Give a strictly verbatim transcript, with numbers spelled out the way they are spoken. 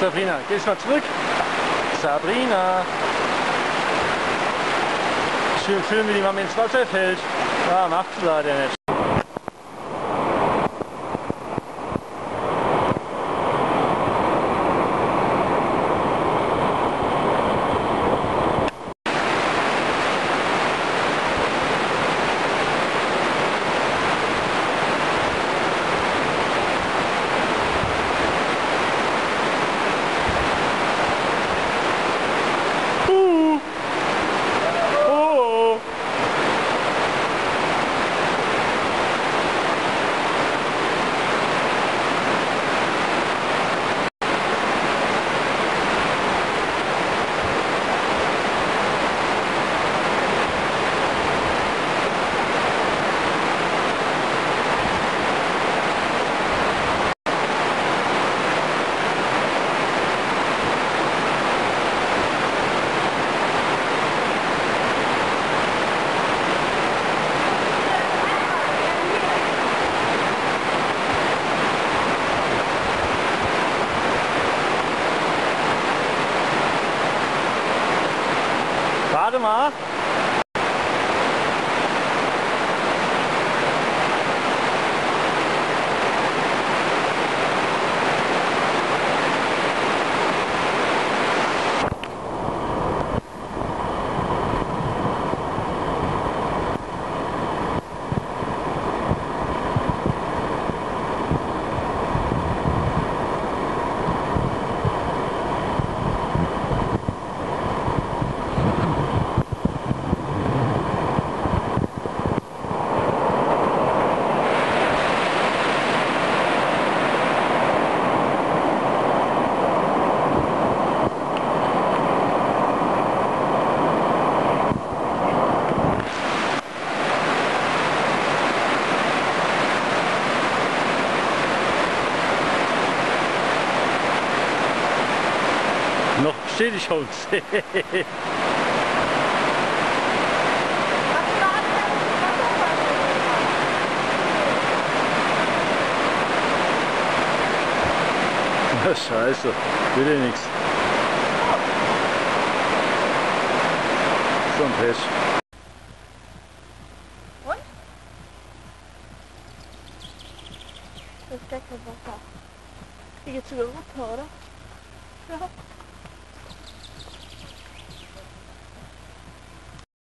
Sabrina, gehst du mal zurück? Sabrina! Schön filmen, wie die Mama ins Wasser fällt. Ja, macht sie leider nicht. Warte mal. Noch steht die Chance. Scheiße, will ja nichts. So ein Pech. Und? Das Deckelwasser. Die geht sogar runter, oder? Ja.